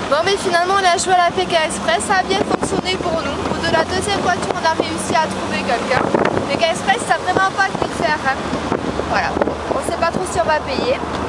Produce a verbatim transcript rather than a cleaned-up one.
Bon mais finalement on a joué à la P K Express, ça a bien fonctionné pour nous. Au bout de la deuxième voiture on a réussi à trouver quelqu'un. P K Express ça n'a vraiment pas que de faire. Hein. Voilà, on ne sait pas trop si on va payer.